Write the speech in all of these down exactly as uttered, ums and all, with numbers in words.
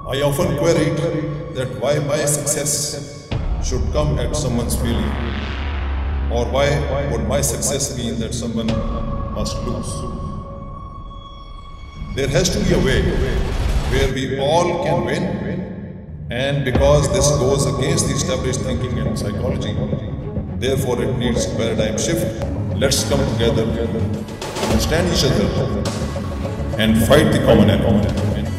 I often queried that why my success should come at someone's feeling, or why would my success mean that someone must lose. There has to be a way where we all can win, and because this goes against the established thinking and psychology, therefore it needs a paradigm shift. Let's come together, understand each other, and fight the common enemy.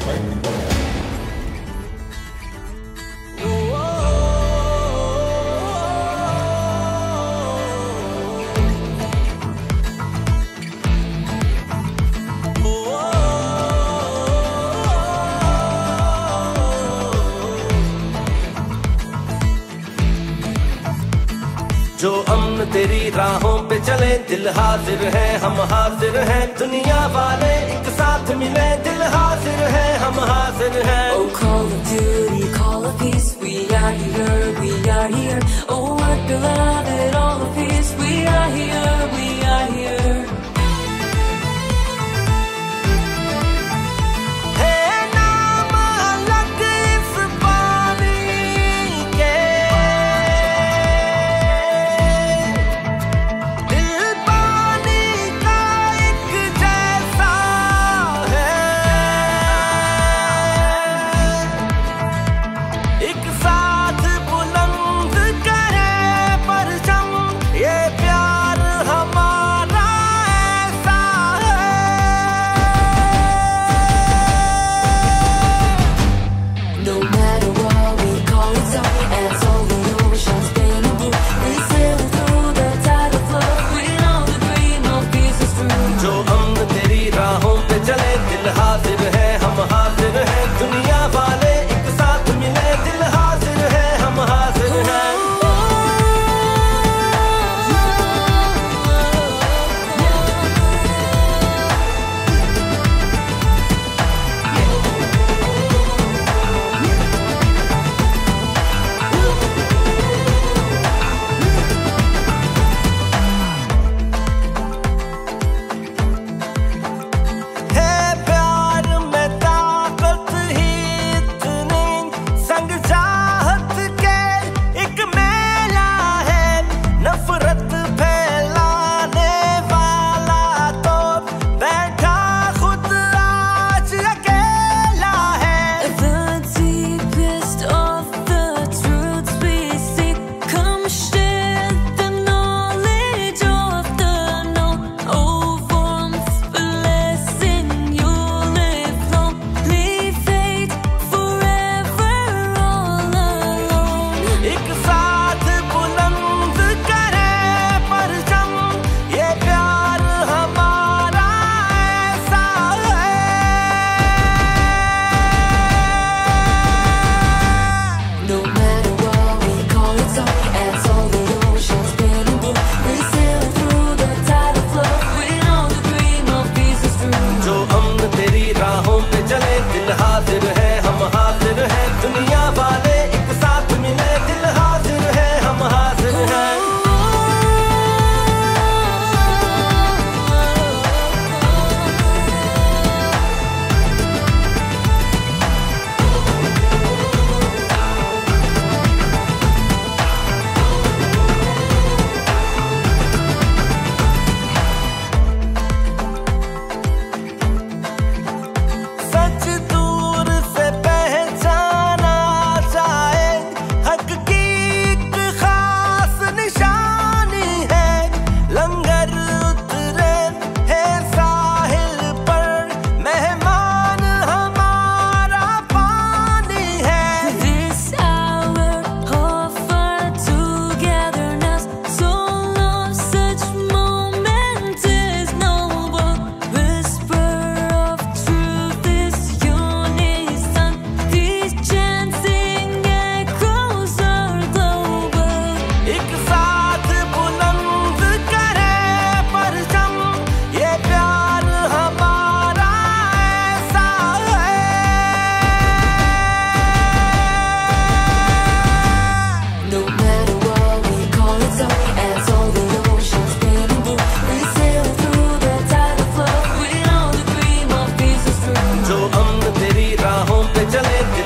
जो अमन तेरी राहों पे चले, दिल हाजिर है, हम हाजिर हैं। दुनिया वाले एक साथ मिले, दिल हाजिर है, हम हाजिर हैं। Oh, call of duty, call of peace, we are here, we are here. Oh, what beloved, all of peace, we are here, we are here. ये प्यार हमारा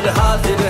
दिल हाजिर